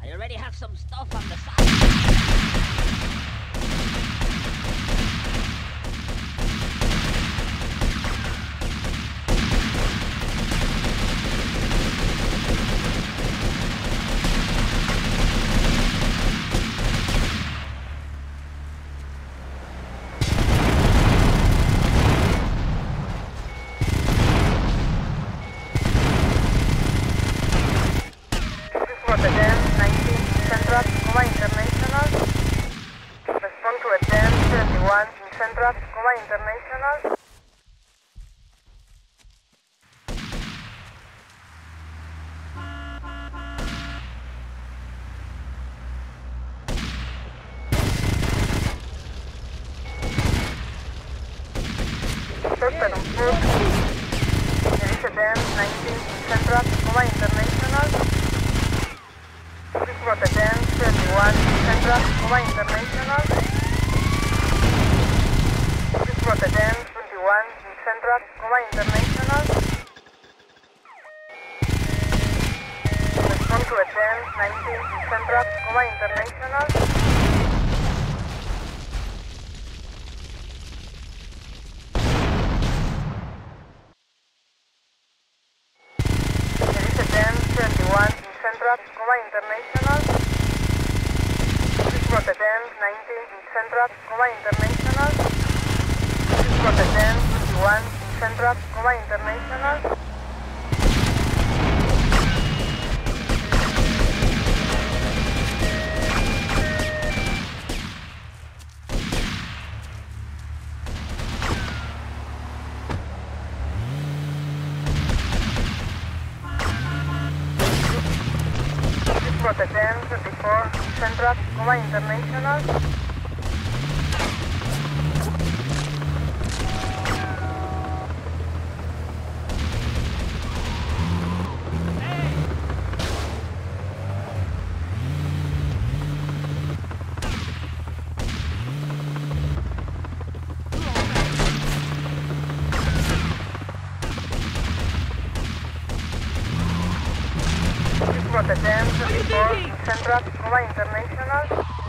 I already have some stuff on the side. International. Suspect on foot. Residence 19 Central, Coma International. Please Rotterdam 21 Central, Coma International. Please Rotterdam 21 Central, Coma International. Respond to attend 19 Central, Coma International. Central, Coma International. Please Rotterdam 19 Central, Coma International. Please Rotterdam 21 Central, Coma International. Rotterdam 34 Central, Coma International. Rotterdam 34 Central, Coma International.